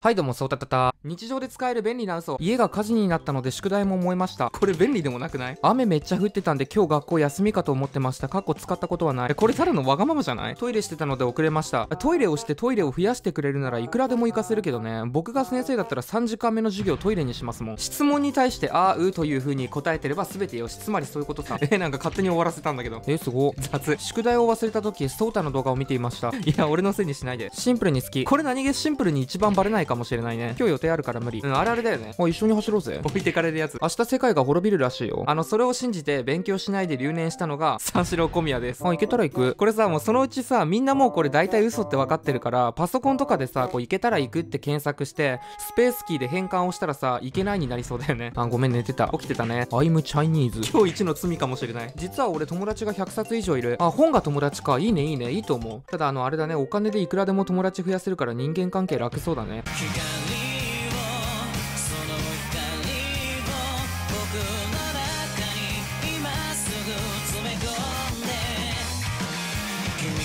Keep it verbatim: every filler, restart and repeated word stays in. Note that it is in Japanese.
はいどうも、そうたたた。日常で使える便利な嘘。家が火事になったので宿題も思いました。これ便利でもなくない？雨めっちゃ降ってたんで今日学校休みかと思ってました。かっこ使ったことはない。え、これただのわがままじゃない？トイレしてたので遅れました。トイレをしてトイレを増やしてくれるならいくらでも行かせるけどね。僕が先生だったらさんじかんめの授業トイレにしますもん。質問に対してあーうという風に答えてれば全てよし。つまりそういうことさ。え、なんか勝手に終わらせたんだけど。え、すご。雑。宿題を忘れた時、ソータの動画を見ていました。いや、俺のせいにしないで。シンプルに好き。これ何気シンプルに一番バレないかもしれないね。今日予定あるから無理。うん、あれあれだよね。もう一緒に走ろうぜ。置いてかれるやつ。明日世界が滅びるらしいよ。あの、それを信じて勉強しないで留年したのが三四郎小宮です。あ、行けたら行く。これさ、もうそのうちさ、みんなもうこれ大体嘘って分かってるから、パソコンとかでさ、こう行けたら行くって検索して、スペースキーで変換をしたらさ、行けないになりそうだよね。あ、ごめん寝てた。起きてたね。I'm Chinese。今日一の罪かもしれない。実は俺友達がひゃくさつ以上いる。あ、本が友達か。いいねいいね。いいと思う。ただあの、あれだね、お金でいくらでも友達増やせるから人間関係楽そうだね。